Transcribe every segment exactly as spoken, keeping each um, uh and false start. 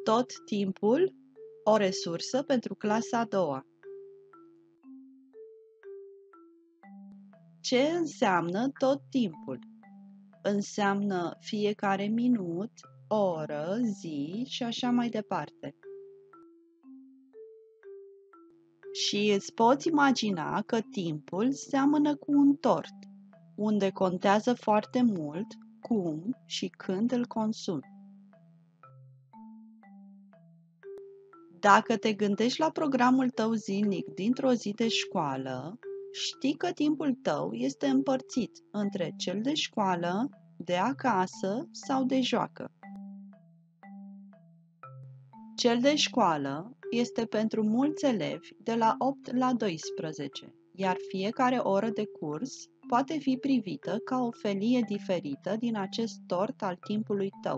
Tot timpul, o resursă pentru clasa a doua. Ce înseamnă tot timpul? Înseamnă fiecare minut, oră, zi și așa mai departe. Și îți poți imagina că timpul seamănă cu un tort, unde contează foarte mult cum și când îl consumi. Dacă te gândești la programul tău zilnic dintr-o zi de școală, știi că timpul tău este împărțit între cel de școală, de acasă sau de joacă. Cel de școală este pentru mulți elevi de la opt la doisprezece, iar fiecare oră de curs poate fi privită ca o felie diferită din acest tort al timpului tău.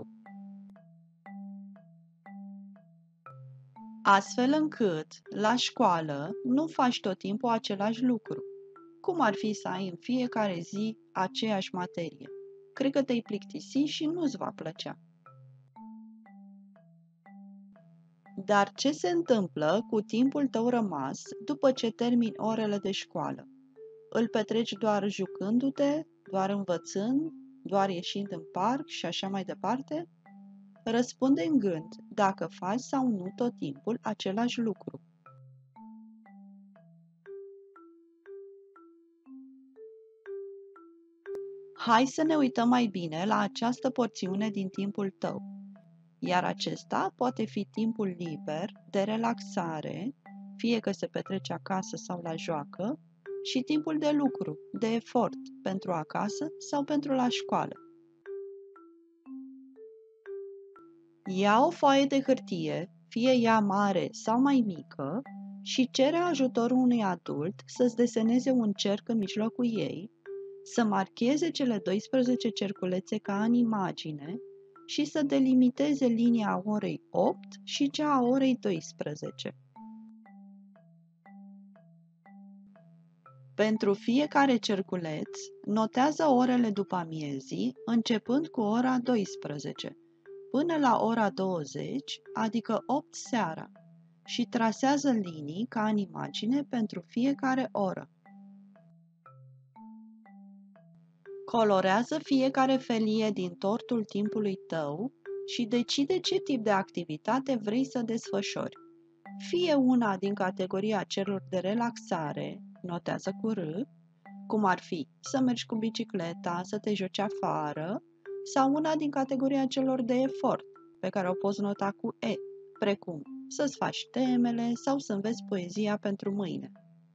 Astfel încât, la școală, nu faci tot timpul același lucru. Cum ar fi să ai în fiecare zi aceeași materie? Cred că te-ai plictisi și nu-ți va plăcea. Dar ce se întâmplă cu timpul tău rămas după ce termini orele de școală? Îl petreci doar jucându-te, doar învățând, doar ieșind în parc și așa mai departe? Răspunde în gând dacă faci sau nu tot timpul același lucru. Hai să ne uităm mai bine la această porțiune din timpul tău, iar acesta poate fi timpul liber, de relaxare, fie că se petrece acasă sau la joacă, și timpul de lucru, de efort, pentru acasă sau pentru la școală. Ia o foaie de hârtie, fie ea mare sau mai mică, și cere ajutorul unui adult să-ți deseneze un cerc în mijlocul ei, să marcheze cele doisprezece cerculețe ca în imagine și să delimiteze linia orei opt și cea a orei doisprezece. Pentru fiecare cerculeț, notează orele după amiezii, începând cu ora doisprezece, până la ora douăzeci, adică opt seara, și trasează linii ca în imagine pentru fiecare oră. Colorează fiecare felie din tortul timpului tău și decide ce tip de activitate vrei să desfășori. Fie una din categoria celor de relaxare, notează cu R, cum ar fi să mergi cu bicicleta, să te joci afară, sau una din categoria celor de efort, pe care o poți nota cu E, precum să-ți faci temele sau să înveți poezia pentru mâine.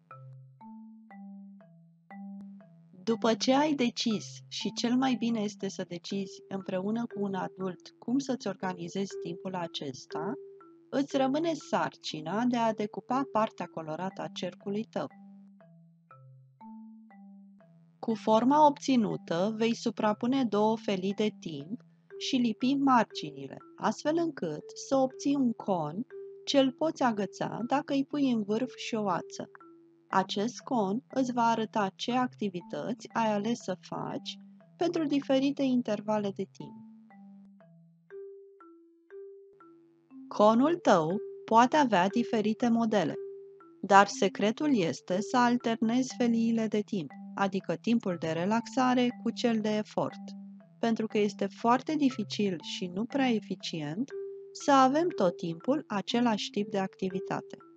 După ce ai decis, și cel mai bine este să decizi împreună cu un adult cum să-ți organizezi timpul acesta, îți rămâne sarcina de a decupa partea colorată a cercului tău. Cu forma obținută, vei suprapune două felii de timp și lipi marginile, astfel încât să obții un con ce îl poți agăța dacă îi pui în vârf și o ață. Acest con îți va arăta ce activități ai ales să faci pentru diferite intervale de timp. Conul tău poate avea diferite modele, dar secretul este să alternezi feliile de timp, adică timpul de relaxare cu cel de efort, pentru că este foarte dificil și nu prea eficient să avem tot timpul același tip de activitate.